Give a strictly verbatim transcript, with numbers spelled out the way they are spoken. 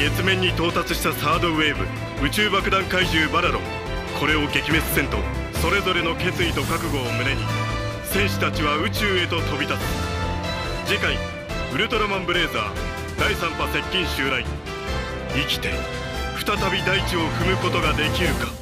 月面に到達したサードウェーブ宇宙爆弾怪獣バラロン、これを撃滅せんとそれぞれの決意と覚悟を胸に戦士たちは宇宙へと飛び立つ。次回ウルトラマンブレイザーだいさん波接近襲来。生きて再び大地を踏むことができるか。